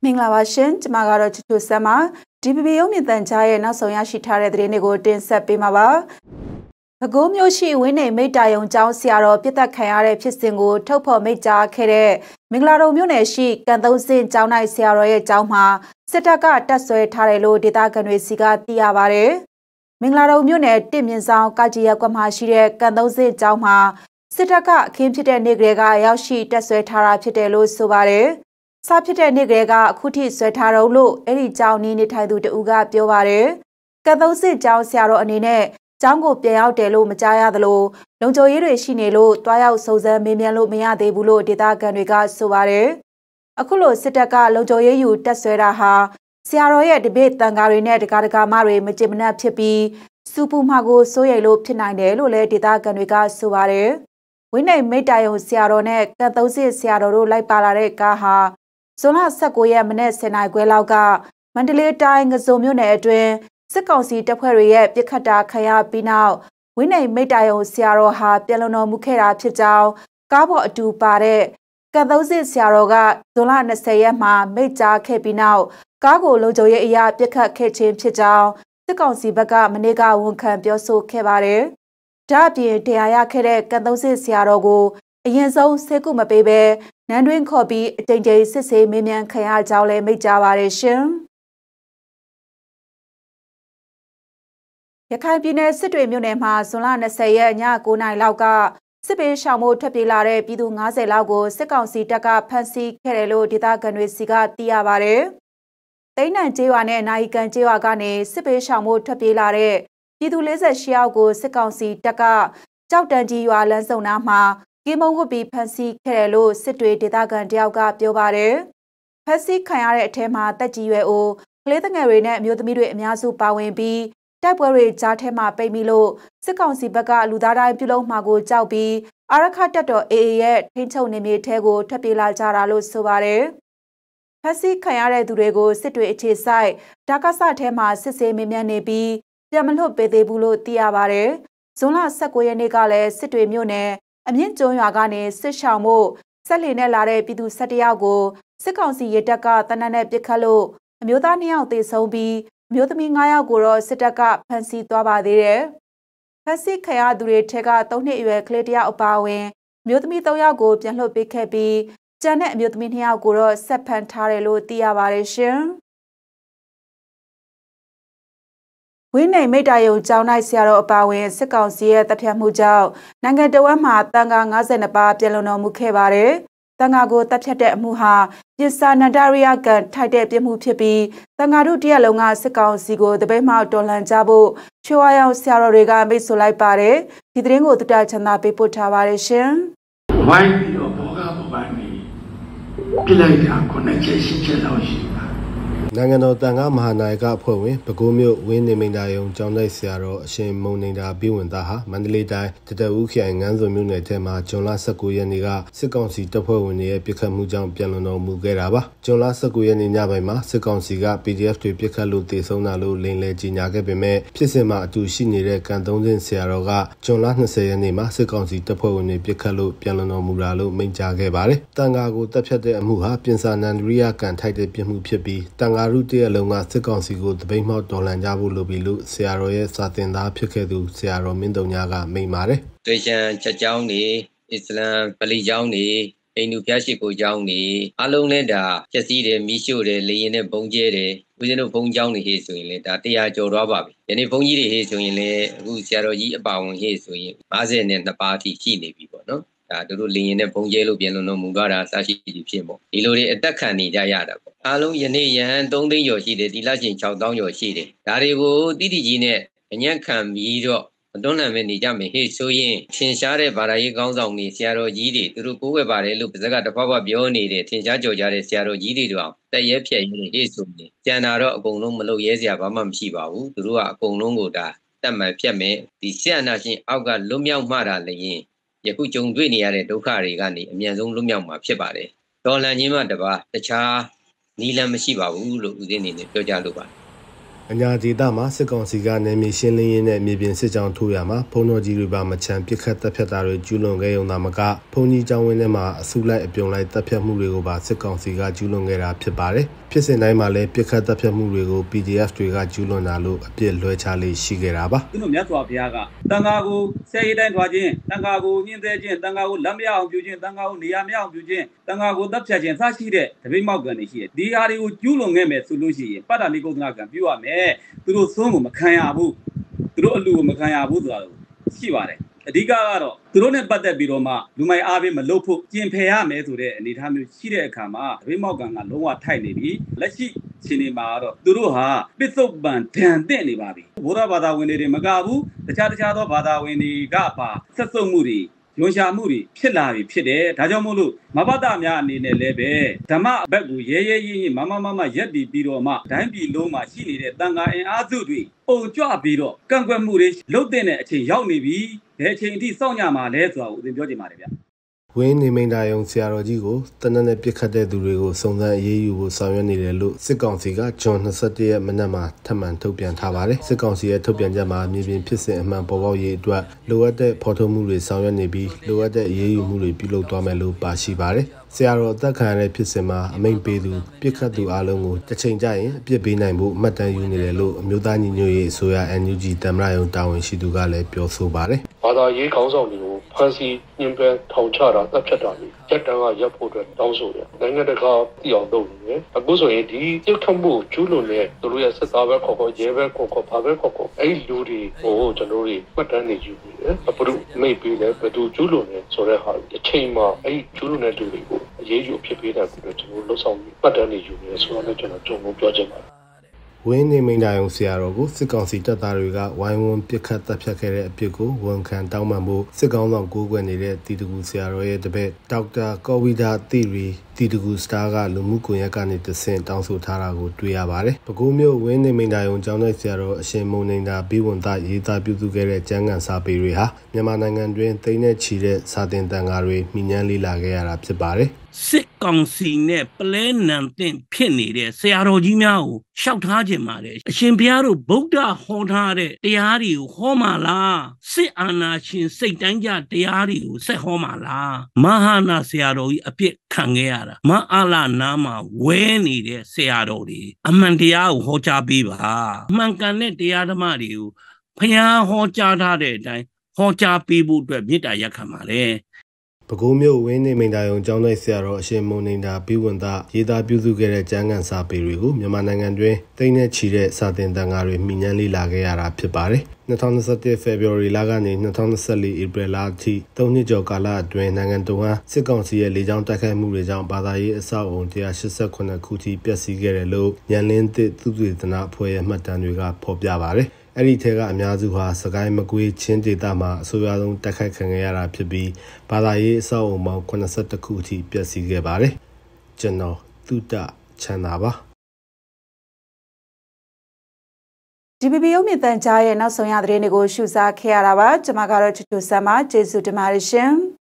င်္ဂလာပါရှင်ကျွန်မကတော့ချူချူဆမ်ပါ DPP ရုံးမြင့်တန်ကြားရဲ့နောက်ဆုံးရရှိထားတဲ့သတင်းတွေကိုတင်ဆက်ပေးမှာပါပဲခူးမြို့ရှိဝင်းနေမိတ္တယုံကျောင်းဆရာတော်ပြစ်တက်ခံရတဲ့ဖြစ်စဉ်ကိုထုတ်ဖော်မိတ်ကြားခဲ့တဲ့မင်္ဂလာတုံမြို့နယ်ရှိကံသုံးစင်ကျောင်း၌ဆရာတော်ရဲ့ကျောင်းမှာစစ်တပ်ကတပ်ဆွဲထားတယ်လို့ဒေသခံတွေစီကသိရပါတယ်မင်္ဂလာတုံမြို့နယ်တစ်မြင့်ဆောင်ကကြီးရပ်ကွက်မှာရှိတဲ့ကံသုံးစင်ကျောင်းမှာစစ်တပ်ကအခင်းဖြစ်တဲ့နေ့ကလေးကရောက်ရှိတပ်ဆွဲထားတာဖြစ်တယ်လို့ဆိုပါတယ်စဖြစ်တဲ့နေ့ကလေးကအခုထိဆွဲထားတော့လို့အဲ့ဒီကျောင်းနေထိုင်သူတဦးကပြောပါတယ်ကံသုံးစစ်ကျောင်းဆရာတော်အနေနဲ့ကျောင်းကိုပြန်ရောက်တယ်လို့မကြားရသလိုလုံခြုံရေးတွေရှိနေလို့တွားရောက်စုံစမ်းမေးမြန်းလို့မရသေးဘူးလို့ဒေသခံတွေကဆိုပါတယ်အခုလိုစစ်တပ်ကလုံခြုံရေးယူတပ်ဆွဲတာဟာဆရာတော်ရဲ့တပည့်တန်ဃာတွေနဲ့တကာမတွေမကြင်မနှက်ဖြစ်ပြီးစူပူမှာကိုစိုးရိမ်လို့ဖြစ်နိုင်တယ်လို့လည်းဒေသခံတွေကဆိုပါတယ်ဝင်းနေမိတ္တယုံဆရာတော်နဲ့ကံသုံးစစ်ဆရာတော်တို့လိုက်ပါလာတဲ့ကားဟာဇွန်လ19ရက်မနေ့10နာရီခွဲလောက်ကမန္တလေးတိုင်းငစုံမြို့နယ်အတွင်းစစ်ကောင်စီတပ်ဖွဲ့တွေရဲ့ပစ်ခတ်တာခံရပြီးနောက်ဝင်းနေမိတ္တယုံဆရာတော်ဟာပြန်လုံတော်မူခဲ့တာဖြစ်ကြောင်းကားပေါ်အတူပါတဲ့ကံသုံးစစ်ဆရာတော်ကဇွန်လ20ရက်မှာမိတ်ကြားခဲ့ပြီးနောက်ကားကိုလုံခြုံရေးအရာပစ်ခတ်ခဲ့ခြင်းဖြစ်ကြောင်းစစ်ကောင်စီဘက်ကမနေ့ကဝန်ခံပြောဆိုခဲ့ပါတယ်။ဒါ့အပြင်တရားရခဲ့တဲ့ကံသုံးစစ်ဆရာတော်ကိုအရင်ဆုံးဆေးကုမပေးဘဲနန်းတွင်းခေါ်ပြီးအကြိမ်ကြိမ်စစ်ဆေးမေးမြန်းခံရကြောင်းလည်းမိတ်ကြားပါတယ်ရှင်။ရခိုင်ပြည်နယ်စစ်တွေမြို့နယ်မှာဇွန်လ20ရက်ည9:00နာရီလောက်ကစစ်ပေးရှောင်မှုထွက်ပြေးလာတဲ့ပြည်သူ90လောက်ကိုစစ်ကောင်စီတပ်ကဖမ်းဆီးခဲ့တယ်လို့ဒေသခံတွေစီကသိရပါတယ်။တိန်းနံကျေးရွာနဲ့နိုင်ကန်ကျေးရွာကနေစစ်ပေးရှောင်မှုထွက်ပြေးလာတဲ့ပြည်သူ48ယောက်ကိုစစ်ကောင်စီတပ်ကကြောက်တန်ကြီးရွာလမ်းစုံနားမှာကီမုံဝတ်ပြီးဖမ်းဆီးခဲ့တယ်လို့စစ်တွေဒေသခံတယောက်ကပြောပါတယ်။ဖမ်းဆီးခံရတဲ့အထက်မှာတက်ကြီးရွယ်အိုကလေးငယ်တွေနဲ့အမျိုးသမီးတွေအများစုပါဝင်ပြီးတိုက်ပွဲတွေကြားထဲမှာပိတ်မိလို့စစ်ကောင်စီဘက်ကလူသားတိုင်းပြုလုပ်မှာကိုကြောက်ပြီးအာရခတပ်တော် AA ရဲ့ထိန်းချုပ်နေမြေထဲကိုထွက်ပြေးလာကြတာလို့ဆိုပါတယ်။ဖမ်းဆီးခံရတဲ့သူတွေကိုစစ်တွေအခြေစိုက်ဒါကဆထဲမှာစစ်ဆေးမေးမြန်းနေပြီးပြန်မလွတ်ပေးသေးဘူးလို့သိရပါတယ်။ဇွန်လ19ရက်နေ့ကလည်းစစ်တွေမြို့နယ်အမြင့်ကျွန်းရွာကနေစစ်ရှောင်မှုဆက်လီနဲ့လာတဲ့ပြည်သူ17ယောက်ကိုစစ်ကောင်စီရဲတပ်ကတနက်နဲ့ပစ်ခတ်လို့အမျိုးသား2ယောက်သေဆုံးပြီးအမျိုးသမီး9ယောက်ကိုတော့စစ်တပ်ကဖမ်းဆီးသွားပါသေးတယ်။ဖမ်းဆီးခံရသူတွေထက်က3နှစ်အရွယ်ကလေးတယောက်အပါအဝင်အမျိုးသမီး3ယောက်ကိုပြန်လွှတ်ပေးခဲ့ပြီးကျန်တဲ့အမျိုးသမီး2ယောက်ကိုတော့ဆက်ဖမ်းထားတယ်လို့သိရပါတယ်ရှင်။ဝင်းနေမိတ္တယုံကျောင်း၌ဆရာတော်အပါဝင်စစ်ကောင်စီရဲ့တပ်ဖြတ်မှုကြောင့်နိုင်ငံတော်ဝန်မှတန်ခါ52ပါးပြန်လုံတော်မူခဲ့ပါတယ်။တန်ခါကိုတပ်ဖြတ်တဲ့အမှုဟာပစ္စာနန္ဒရိယကံထိုက်တဲ့ပြမှုဖြစ်ပြီးတန်ခါတို့တရက်လုံးကစစ်ကောင်စီကိုတပိတ်မှောက်တော်လှန်ကြဖို့ချွေဝါရောင်ဆရာတော်တွေကမိတ်ဆိုလိုက်ပါတယ်။ဒီသတင်းကိုတတချန်သာပေးပို့ထားပါတယ်ရှင်။ဝိုင်းပြီးတော့ဘောကပပန်းနေပြလိုက်တာ9ချက်10ချက်လောက်ရှိပါနိုင်ငံတော်တန်ခါမဟာနာယကအဖွဲ့ဝင်ပဲခူးမြို့ဝင်းနေမိန်တာယုံကျောင်းတိုက်ဆရာတော်အရှင်မုံနေတာပြည်ဝင်သားဟာမန္တလေးတိုင်းတတဦးခရိုင်ငန်းစုံမြို့နယ်ထဲမှာဇွန်လ19ရက်နေ့ကစစ်ကောင်စီတပ်ဖွဲ့ဝင်တွေရဲ့ပစ်ခတ်မှုကြောင့်ပြန်လုံတော်မူခဲ့တာပါဇွန်လ19ရက်နေ့ညပိုင်းမှာစစ်ကောင်စီက PDF တွေပစ်ခတ်လို့တေဆုံးတာလို့လိန်လဲကြီးညာခဲ့ပေမဲ့ဖြစ်စဉ်မှာအတူရှိနေတဲ့ကံသုံးစင်ဆရာတော်ကဇွန်လ20ရက်နေ့မှာစစ်ကောင်စီတပ်ဖွဲ့ဝင်တွေပစ်ခတ်လို့ပြန်လုံတော်မူတာလို့မိန့်ကြားခဲ့ပါတယ်တန်ခါကိုတပ်ဖြတ်တဲ့အမှုဟာပြင်စာနန္ဒရိယကံထိုက်တဲ့ပြမှုဖြစ်ပြီးတန်ခါရုတရက်လုံးကစစ်ကောင်စီကိုတပိတ်မှောက်တော်လှန်ကြဖို့လိုပြီလို့ဆရာတော်ရဲ့စာသင်သားဖြစ်ခဲ့သူဆရာတော်မင်းတုံညာကမိန့်ပါတယ်။တွေ့ချံချက်ကြောင်းနေအစ္စလမ်ဗလီကျောင်းနေအိန္ဒူဖျားရှိခိုးကျောင်းနေအလုံးနဲ့ဒါပျက်စီးတယ်မိရှို့တယ်လေရင်နဲ့ပုံကျဲတယ်ဦးဇင်းတို့ဘုံကျောင်းနေဟေ့ဆိုရင်လေဒါ100ကျော်သွားပါပြီ။ယနေ့ဘုံကြီးတွေဟေ့ဆိုရင်လေအခုဆရာတော်ကြီးအပါဝင်ဟေ့ဆိုရင်52ပါးအထိရှိနေပြီပေါ့နော်။ဒါတို့လေရင်နဲ့ပုံကျဲလို့ပြန်လုံတော်မူသွားတာစရှိသည်ဖြစ်ပေါ့ဒီလိုတွေအသက်ခံနေကြရတာပေါ့အားလုံးယနေ့ရဟန်း3သိန်းကျော်ရှိတယ်ဒီလချင်း6000ကျော်ရှိတယ်ဒါတွေကိုတိတိကြီးနဲ့အညံ့ခံပြီးတော့မတွန်းလှန်ပဲနေကြမယ်ဟေ့ဆိုရင်ထင်ရှားတဲ့ဗာရာရေးကောင်းဆောင်နေဆရာတော်ကြီးတွေသူတို့ကိုးကွယ်ပါတယ်လို့ပါဇက်ကတဖွာဖွာပြောနေတဲ့ထင်ရှားကြော်ကြတဲ့ဆရာတော်ကြီးတွေတော့တက်ရဲဖြည့်ရင်းဟေ့ဆိုရင်ကျန်တာတော့အကုန်လုံးမလုပ်ရဲစရာဘာမှမရှိပါဘူးသူတို့ကအကုန်လုံးကိုဒါတတ်မှန်ဖြတ်မယ်ဒီဆရာနာရှင်အောက်ကလွတ်မြောက်မှတာလည်းယခုကြုံတွေ့နေရတဲ့ဒုက္ခတွေကနေအမြန်ဆုံးလွတ်မြောက်မှာဖြစ်ပါတယ်။ဒေါ်လန်ချင်းမှတပါတခြားနီလန်မရှိပါဘူးလို့ဦးဇင်းအနေနဲ့ပြောကြလိုပါတယ်အညာဒေသမှာစစ်ကောင်စီကနေမြေရှင်းလင်းရင်းနဲ့မြေပြင်စစ်ကြောင်းထိုးရမှာဖုံတော်ကြီးတွေပါမချမ်းပစ်ခတ်တပ်ဖြတ်တာတွေကျူးလွန်ခဲ့ရုံသာမကဖုန်ကြီးကျောင်းဝင်းထဲမှာအစုလိုက်အပြုံလိုက်တပ်ဖြတ်မှုတွေကိုပါစစ်ကောင်စီကကျူးလွန်ခဲ့တာဖြစ်ပါတယ်ဖြစ်စဉ်တိုင်းမှာလည်းပစ်ခတ်တပ်ဖြတ်မှုတွေကို PDF တွေကကျူးလွန်တာလို့အပြစ်လွှဲချလေးရှိခဲ့တာပါသူတို့မြတ်စွာဘုရားကတန်ခါကိုဆဲရေးတိုင်းထွာခြင်းတန်ခါကိုညှင်းဆဲခြင်းတန်ခါကိုလက်မရအောင်ပြုခြင်းတန်ခါကိုနေရာမရအောင်ပြုခြင်းတန်ခါကိုတပ်ဖြတ်ခြင်းစရှိတဲ့တပိတ်မောက်ကံတွေရှိတယ်ဒီဟာတွေကိုကျူးလွန်ခဲ့မယ်ဆိုလို့ရှိရင်ပတ္တနိကုသနာကံပြုရမယ်သူတို့သုံးကိုမခံရဘူးသူတို့အလူကိုမခံရဘူးဆိုတာရှိပါတယ်အဓိကကတော့သူတို့နဲ့ပတ်သက်ပြီးတော့မှလူမိုက်အားပေးမလုပ်ဖို့ကျင်ဖယ်ရမယ်ဆိုတဲ့အနေအထားမျိုးရှိတဲ့အခါမှာတပိတ်မောက်ကံကလုံးဝထိုက်နေပြီလက်ရှိရှင်နေမှာတော့သူတို့ဟာပစ္စုပန်ဒဏ်တဲ့နေပါပြီဘုရားဘာသာဝင်တွေမကဘူးတခြားသောဘာသာဝင်တွေကပါဆက်စုပ်မှုတွေရွန်ရှာမှုတွေဖြစ်လာပြီဖြစ်တယ်ဒါကြောင့်မို့လို့မဘတများအနေနဲ့လည်းပဲဓမ္မဘက်ကိုရဲရင်မရက်တည်ပြီးတော့မှဒိုင်းပြည်လုံးမှာရှိနေတဲ့တန်ခါအင်အားစုတွေပုံကြွပြီးတော့ကန့်ကွက်မှုတွေလှုပ်တဲ့အချိန်ရောက်နေပြီဘယ်အချိန်အထိစောင့်ကြမှာလဲဆိုတာကိုသင်ပြောချင်ပါတယ်ဗျဝင်းနေမိန်တာယုံဆရာတော်ကြီးကိုတနက်နဲ့ပြစ်ခတ်တဲ့သူတွေကိုစုံစမ်းအရေးယူဖို့ဆောင်ရွက်နေတယ်လို့စစ်ကောင်စီကဂျွန်21ရက်မနက်မှာထပ်မံထုတ်ပြန်ထားပါတယ်စစ်ကောင်စီရဲ့ထုတ်ပြန်ချက်မှာမြေပြင်ဖြစ်စဉ်အမှန်ပေါ်ပေါက်ရေးအတွက်လိုအပ်တဲ့ဖော်ထုတ်မှုတွေဆောင်ရွက်နေပြီးလိုအပ်တဲ့အရေးယူမှုတွေပြုလုပ်သွားမယ်လို့ပါရှိပါတယ်ဆရာတော်အသက်ခံရတဲ့ဖြစ်စဉ်မှာအမိန့်ပေးသူပြစ်ခတ်သူအလုံးကိုတစ်ချိန်ကျရင်အပြစ်ပေးနိုင်ဖို့မှတ်တမ်းယူနေတယ်လို့အမျိုးသားညီညွတ်ရေးအစိုးရ NUG သမ္မတရုံးတာဝန်ရှိသူကလည်းပြောဆိုပါတယ်ဘာသာရေးခေါင်းဆောင်တွေကိုဖမ်းဆီးညှဉ်းပန်းထောင်ချတာတပ်ဖြတ်တာတွေရက်တန်းကရပ်ဖို့အတွက်တောင်းဆိုတယ်နိုင်ငံတကာသိအောင်လုပ်နေတယ်အခုဆိုရင်ဒီပြုတ်ထမှုကျူးလွန်တဲ့သူတို့ရဲ့စစ်သားပဲခေါ်ရဲပဲခေါ်ဘာပဲခေါ်အဲ့ဒီလူတွေကိုကျွန်တော်တို့မှတ်တမ်းနေယူနေတယ်ဘုရုမိတ်ပေးတယ်ဘယ်သူကျူးလွန်လဲဆိုတဲ့ဟာအချိန်မှာအဲ့ဒီကျူးလွန်တဲ့သူတွေကိုအရေးယူဖြစ်ပေးတာကိုကျွန်တော်လှုပ်ဆောင်ပြီးမှတ်တမ်းနေယူနေဆိုတော့ကျွန်တော်ကြုံလို့ပြောချင်ပါတယ်ဝင်းနေမိန်တာယုံဆရာတော်ကိုစစ်ကောင်စီတပ်သားတွေကဝိုင်းဝန်းပစ်ခတ်တပ်ဖြတ်ခဲ့တဲ့အပြစ်ကိုဝန်ခံတောင်းပန်ဖို့စစ်ကောင်ဆောင်ကိုးကွယ်နေတဲ့တီတကူဆရာတော်ရဲ့တပည့်ဒေါက်တာကောဝိဒါတီရီတီတကူစတာကလူမှုကွန်ရက်ကနေတဆင့်တောင်းဆိုထားတာကိုတွေ့ရပါတယ်။ပဲခူးမြို့ဝင်းနေမိန်တာယုံကျောင်းတဲ့ဆရာတော်အရှင်မုန်နေတာဘိဝန္တရေးသားပြုစုခဲ့တဲ့ကျမ်းဂန်စာပေတွေဟာမြန်မာနိုင်ငံတွင်သိန်းနဲ့ချီတဲ့စာသင်တန်ဃာတွေမိညမ်းလေ့လာခဲ့ရတာဖြစ်ပါတယ်။စစ်ကောင်စီနဲ့ပလဲနံတင်ဖြစ်နေတဲ့ဆရာတော်ကြီးများကိုရှောက်ထားခြင်းပါတယ်အရှင်ဘုရားတို့ဗုဒ္ဓဟောထားတဲ့တရားတွေကိုဟောမှာလားစစ်အာဏာရှင်စိတ်တိုင်းကြတရားတွေကိုဆက်ဟောမှာလားမဟာနာဆရာတော်ကြီးအပြစ်ခံခဲ့ရတာမအားလာနာမှာဝဲနေတဲ့ဆရာတော်တွေအမှန်တရားကိုဟောကြားပေးပါအမှန်ကန်တဲ့တရားဓမ္မတွေကိုဘုရားဟောကြားထားတဲ့အတိုင်းဟောကြားပေးဖို့အတွက်မေတ္တာရပ်ခံပါတယ်ပဲခူးမြို့ဝင်းနေမိန်တာယုံကျောင်းသားဆရာတော်အရှင်မုန်နေတာဘိဝန္တရေးသားပြုစုခဲ့တဲ့ကျမ်းဂန်စာပေတွေကိုမြန်မာနိုင်ငံတွင်သိန်းနဲ့ချီတဲ့စာသင်တန်ဃာတွေမိညမ်းလေ့လာခဲ့ရတာဖြစ်ပါတယ်။2021 February လကနေ2024 April လအထိ3နှစ်ကျော်ကာလအတွင်းနိုင်ငံတော်ဟာစစ်ကောင်စီရဲ့လေကြောင်းတိုက်ခိုက်မှုတွေကြောင့်ဘာသာရေးအဆောက်အုံ188ခုထိပျက်စီးခဲ့တယ်လို့ဉာဏ်လင်းသစ်သုတေသနအဖွဲ့ရဲ့မှတ်တမ်းတွေကဖော်ပြပါတယ်။အဲ့ဒီထဲကအများစုဟာစကိုင်းမကွေးချင်းဒေသမှာအဆိုအရဆုံးတိုက်ခိုက်ခံရတာဖြစ်ပြီးဘာသာရေးအဆောက်အုံပေါင်း82ခုအထိပျက်စီးခဲ့ပါတယ်။ကျွန်တော်သုတချမ်းသာပါ DBB ရုပ်မြင်သံကြားရဲ့နောက်ဆုံးရသတင်းတွေကိုရှုစားခဲ့ရတာပါကျွန်မကတော့ချူချူဆမ်းပါကျေးဇူးတင်ပါတယ်ရှင်